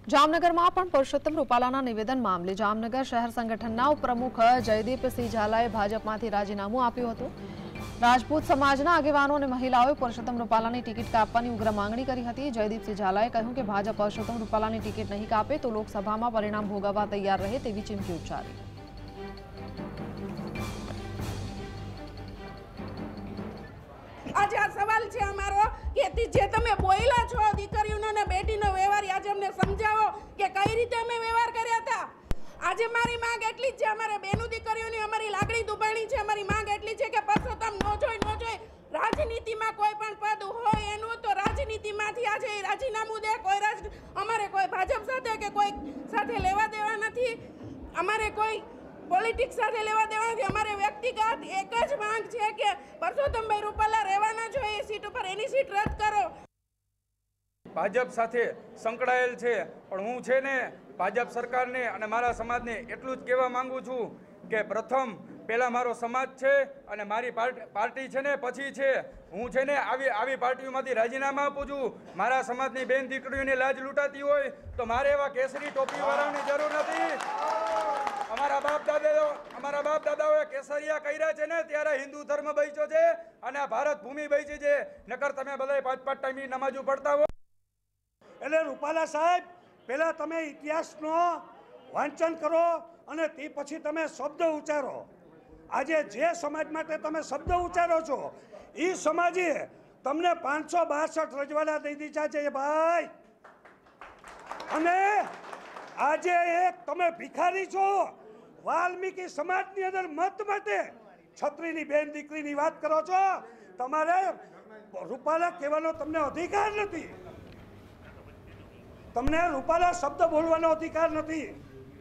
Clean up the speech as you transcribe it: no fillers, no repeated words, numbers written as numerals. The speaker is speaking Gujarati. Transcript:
જામનગરમાં પણ પુરુષોત્તમ રૂપાલાના નિવેદન મામલે જામનગર શહેર સંગઠનના ઉપપ્રમુખ જયદીપસિંહ ઝાલાએ ભાજપમાંથી રાજીનામું આપ્યું હતું। રાજપૂત સમાજના આગેવાનો અને મહિલાઓએ પુરુષોત્તમ રૂપાલાની ટિકિટ કાપવાની ઉગ્ર માંગણી કરી હતી। જયદીપસિંહ ઝાલાએ કહ્યું કે ભાજપ પુરુષોત્તમ રૂપાલાની ટિકિટ નહીં કાપે તો લોકસભામાં પરિણામ ભોગવવા તૈયાર રહે તેવી ચીમકી ઉચ્ચારી। आज आ सवाल है अमारो कि जे तमे बोला छो दीकरीओनो ने बेटीनो व्यवहार आज अमने समझावो कि कई रीते अमे व्यवहार कर्या था। आज मारी मांग एटली ज छे, अमारे बेनु दीकरीओनी अमारी लागणी दुबाणी छे। अमारी मांग एटली छे कि परसोत्तम नो जोई राजनीति में कोई पण पद होय एनु तो राजनीति मांथी आज राजीनामું दे। कोई अमारे कोई भाजप साथे के कोई साथे लेवा देवा नथी, अमारे कोई पॉलिटिक्स साथे लेवा देवा नथी। अमारे व्यक्तिगत एक ज मांग छे कि परसोत्तमभाई रूपाला रहेवाना जोईए सीट पर, एनी सीट रद्द करो। भाजप साथे संकળાયેલ છે પણ હું છે ને ભાજપ સરકારને અને મારા સમાજને એટલું જ કહેવા માંગુ છું કે પ્રથમ પહેલા મારો સમાજ છે અને મારી પાર્ટી છે ને પછી છે। હું છે ને આવી પાર્ટીઓમાંથી રાજીનામા આપું છું। મારા સમાજની બેન દીકરીઓની લાજ લૂંટાતી હોય તો મારે એવા કેસરી ટોપીવાળાની જરૂર નથી। અમારા બાપ દાદાઓએ કેસરિયા કર્યા છે ને ત્યારે હિન્દુ ધર્મ બચ્યો છે અને આ ભારત ભૂમિ બચી છે। નકર તમે બધા 5-5 ટાઈમની નમાજો પડતા હો। એટલે રૂપાલા સાહેબ પહેલા તમે ઇતિહાસનો વાંચન કરો અને તે પછી તમે શબ્દ ઉચ્ચારો। આજે જે સમાજ માટે તમે શબ્દ ઉચ્ચારો છો એ સમાજે તમને 562 રજવાડા દઈ દીધા છે ભાઈ। અને આજે એક તમે ભિખારી છો। વાલ્મીકી સમાજની અંદર મત માટે છત્રીની બેન દીકરીની વાત કરો છો। તમારે રૂપાલા કહેવાનો તમને અધિકાર નથી, તમને રૂપાલા શબ્દ બોલવાનો અધિકાર નથી।